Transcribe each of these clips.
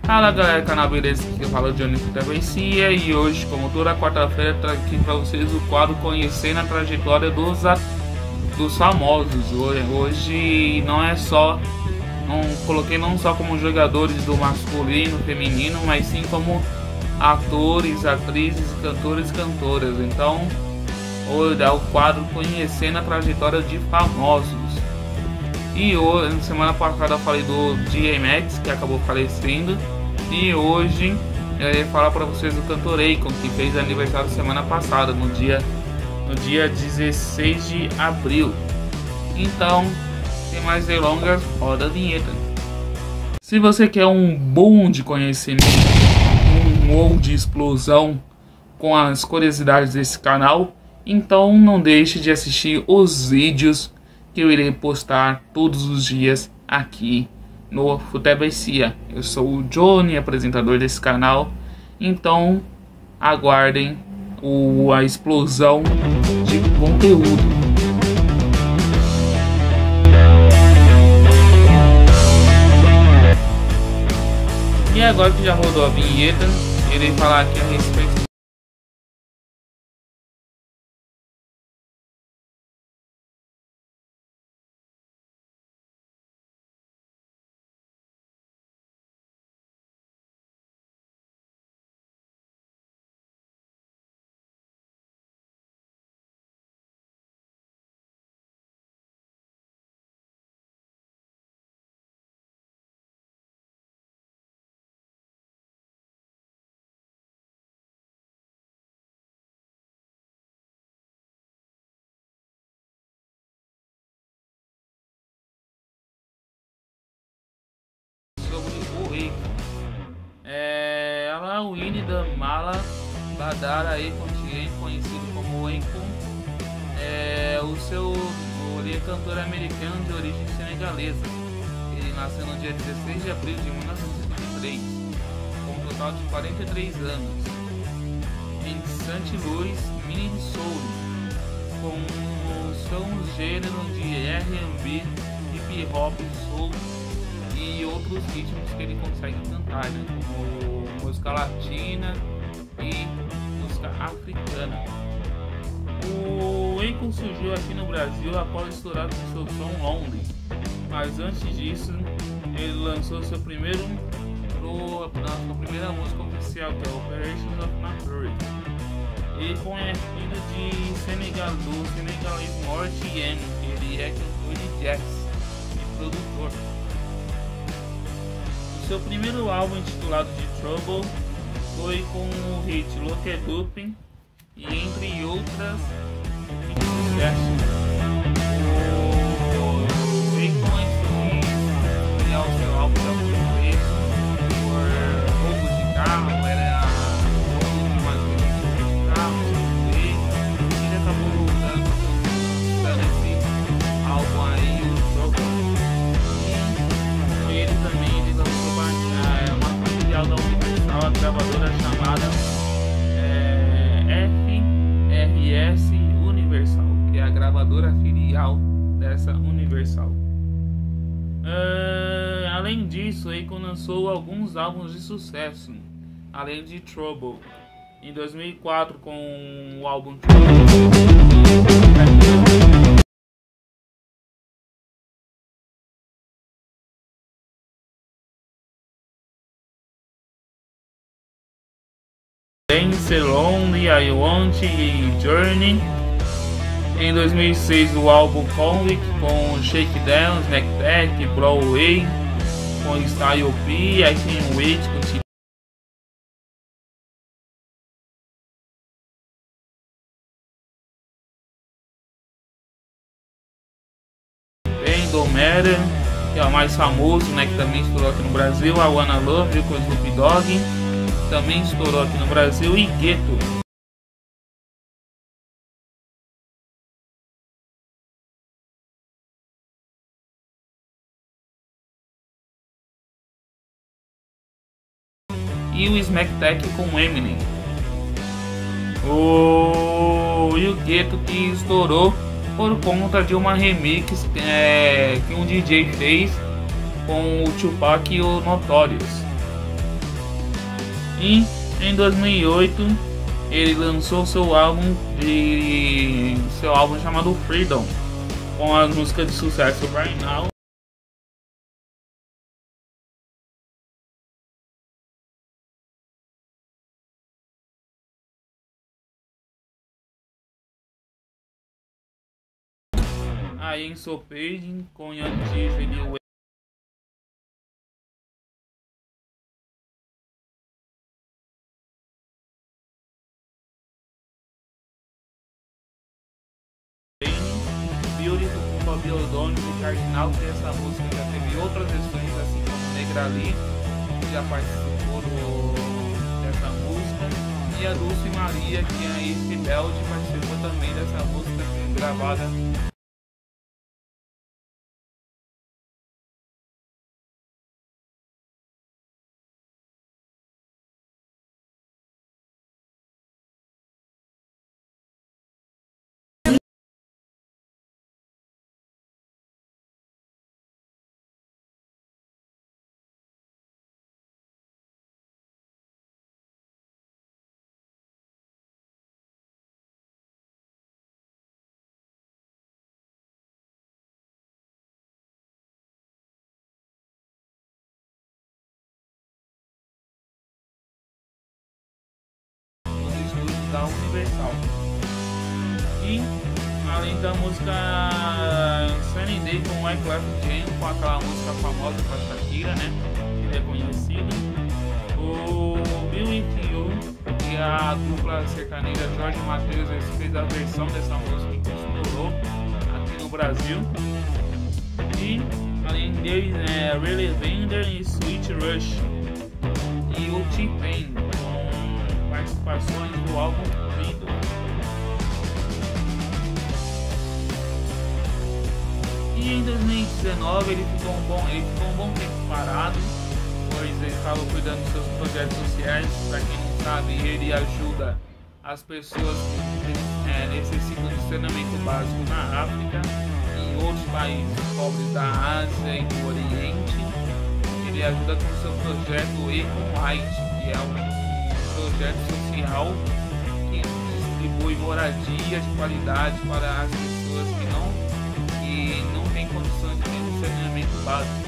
Fala galera, canal beleza? Aqui eu falo de Johnny Travessia e hoje, como toda quarta-feira, trago aqui para vocês o quadro Conhecendo a Trajetória dos Famosos. Hoje não é só, não coloquei não só como jogadores do masculino, feminino, mas sim como atores, atrizes, cantores e cantoras. Então, hoje é o quadro Conhecendo a Trajetória de Famosos. E hoje, semana passada eu falei do DMX, que acabou falecendo. E hoje eu ia falar para vocês do cantor Akon, que fez aniversário semana passada, no dia 16 de abril. Então, sem mais delongas, roda a vinheta. Se você quer um boom de conhecimento, um wow de explosão com as curiosidades desse canal, então não deixe de assistir os vídeos que eu irei postar todos os dias aqui no Futebessia. Eu sou o Johnny, apresentador desse canal, então aguardem a explosão de conteúdo. E agora que já rodou a vinheta, irei falar aqui a respeito sobre o Akon. Ela é o Winnie da Mala Badara Akon, conhecido como Akon. Ele é cantor americano de origem senegalesa. Ele nasceu no dia 16 de abril de 1953, com um total de 43 anos, em St. Louis, Minnesota, com sons gêneros de R&B, hip hop, soul e outros ritmos que ele consegue cantar, né? Como música latina e música africana. O Akon surgiu aqui no Brasil após estourar com seu som Lonely, mas antes disso ele lançou sua primeira música oficial, que é Operations of Maturity. Akon é filho do senegalês Morty M. Ele é cantor de jazz e produtor. O seu primeiro álbum, intitulado de Trouble, foi com o hit Look It Up, e entre outras sucessos. O Akon criar o seu álbum por roubo de carro, era roubo de mais de carro, e ele acabou dando esse álbum aí, o Trouble. E ele também lançou uma filial da Universal, a gravadora chamada FRS Universal, que é a gravadora filial dessa Universal. Além disso, Akon lançou alguns álbuns de sucesso, além de Trouble. Em 2004, com o álbum Dance, Lonely, I Want e Journey. Em 2006, o álbum Convict com Shakedown, Smackback, Broadway, com Style P, I Can't Wait com Matter, que é o mais famoso, né, que também estourou aqui no Brasil. I Wanna Love You com Snoop Dogg, também estourou aqui no Brasil. E Ghetto. E o Smack Tech com Eminem. E o Ghetto, que estourou por conta de uma remix que um DJ fez com o Tupac e o Notorious. E em 2008 ele lançou seu álbum chamado Freedom, com as músicas de sucesso Right Now. Aí em So Page com Young Jeezy e Lil Wayne, Beautiful com Bobby O'Donnell e Cardinal, que essa música já teve outras versões, assim como Negra Lee, que já participou dessa música, e a Dulce Maria, que é a ex-rebelde, participou também dessa música gravada. Nos estúdios da Universal. E além da música Sunny Day com Wyclef Jean, com aquela música famosa com a Shakira, né, que é conhecida, o Bill With You e a dupla sertaneja Jorge Mateus fez a versão dessa música que estourou aqui no Brasil. E além deles, Really Bender e Sweet Rush e o T-Pain, com participações do álbum Freedom. E em 2019 ele ficou um bom tempo parado, pois ele estava cuidando dos seus projetos sociais. Para quem não sabe, ele ajuda as pessoas que necessitam de saneamento básico na África e em outros países pobres da Ásia e do Oriente. Ele ajuda com o seu projeto Eco-Light, que é um projeto social que distribui moradia de qualidade para as pessoas que não têm condições de ter um saneamento básico.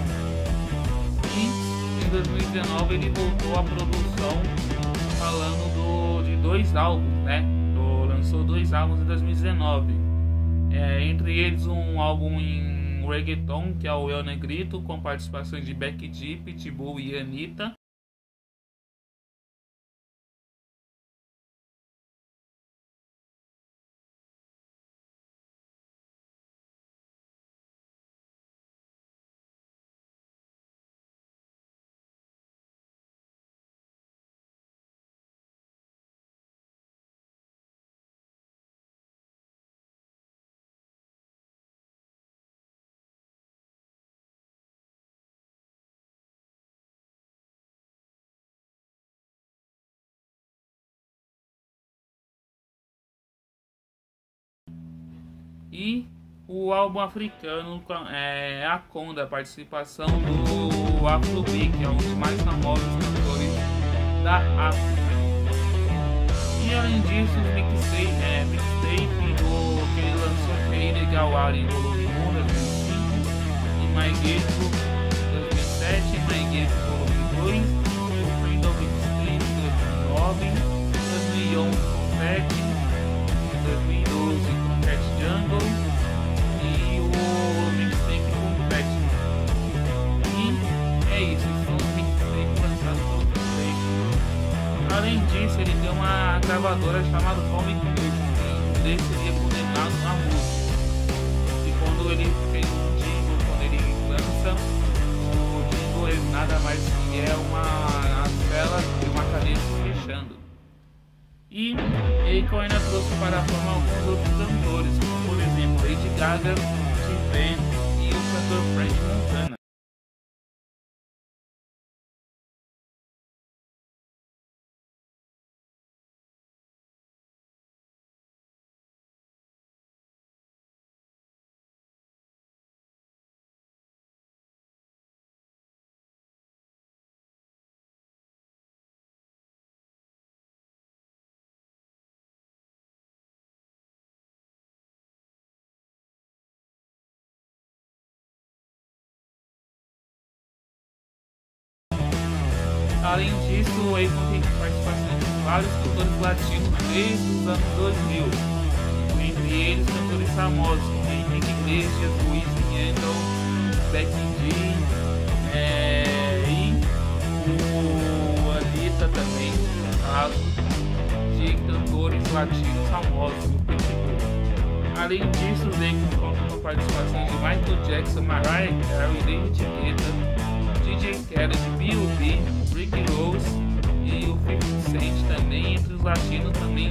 E em 2019 ele voltou à produção falando de dois álbuns, né? Lançou dois álbuns em 2019. Entre eles um álbum em reggaeton, que é o El Negrito, com participações de Becky G, Pitbull e Anitta. E o álbum africano é a Conda, a participação do Afrobeat, que é um dos mais famosos cantores da África. E além disso, os mixtape que ele lançou, que é Illegal Ari, volume 1, 2005, e My Ghetto 2007, My Ghetto volume 2, o Freedom Mixtape 2009, 2011 com Fat, 2012 com Cat Jungle e o mixtape com Fat. E é isso, esses são os mixtapes lançados pelo Fat. Além disso, ele tem uma gravadora chamada Comic Music, que ele seria condenado à música. E quando ele fez um jingle, quando ele lança o jingle, ele nada mais que é uma tela de uma caneta se fechando. E ele ainda trouxe para a fama alguns outros cantores, como por exemplo Lady Gaga, T-Pain e o cantor French Montana. Além disso, o Akon tem participação de vários cantores latinos desde os anos 2000, entre eles cantores famosos como Henrique Iglesias, Wisin e Yandel, Becky G e o Anitta também, no caso de cantores latinos famosos no Facebook. Além disso, o Akon conta com participação de Michael Jackson, Mariah Carey, David Guetta, DJ Khaled, B.O.B, Rick Ross e o 50 Cent também, entre os latinos também.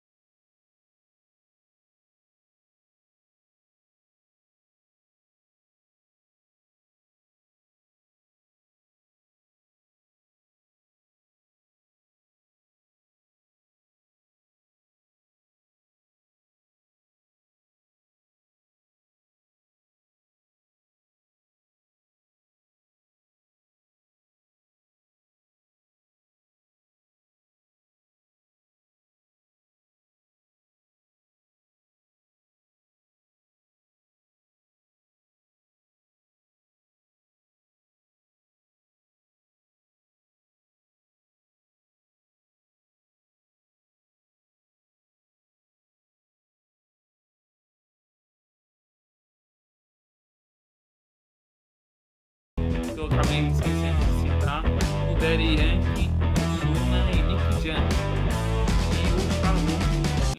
Que eu acabei esquecendo de citar, o Daddy Yankee, o Ozuna e Nick Jam e o Falou.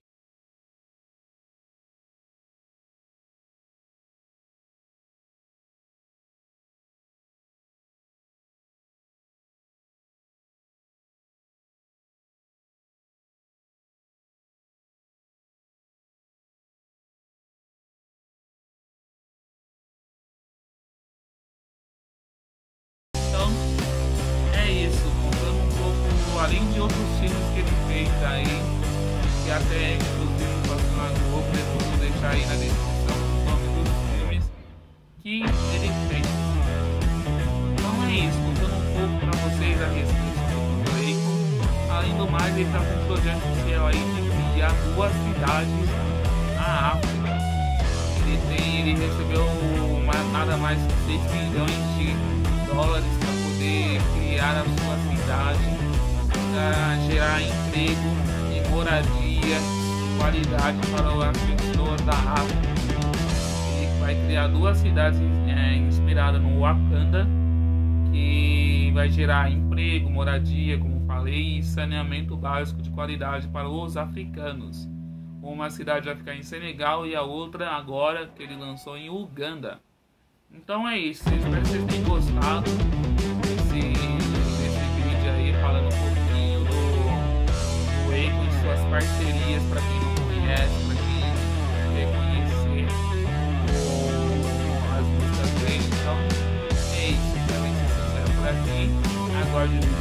Então é isso, contando um pouco, além de outros filmes que ele fez aí, que até inclusive passou na Globo, depois vou deixar aí na descrição o nome dos filmes que ele fez. Então é isso, contando um pouco pra vocês a respeito do Akon. Além do mais, ele tá com um projeto social aí de criar 2 cidades na África. Ele recebeu nada mais que 6 milhões de dólares para poder criar a sua cidade, para gerar emprego e moradia, qualidade para as pessoas da África. Ele vai criar 2 cidades inspiradas no Wakanda, que vai gerar emprego, moradia, como falei, e saneamento básico de qualidade para os africanos. Uma cidade vai ficar em Senegal e a outra agora que ele lançou em Uganda. Então é isso, espero que vocês tenham gostado desse vídeo aí, falando um pouquinho do Akon e suas parcerias, para quem não conhece, para quem quer conhecer as músicas dele. Então é isso, espero que vocês fizeram por aqui. Aguarde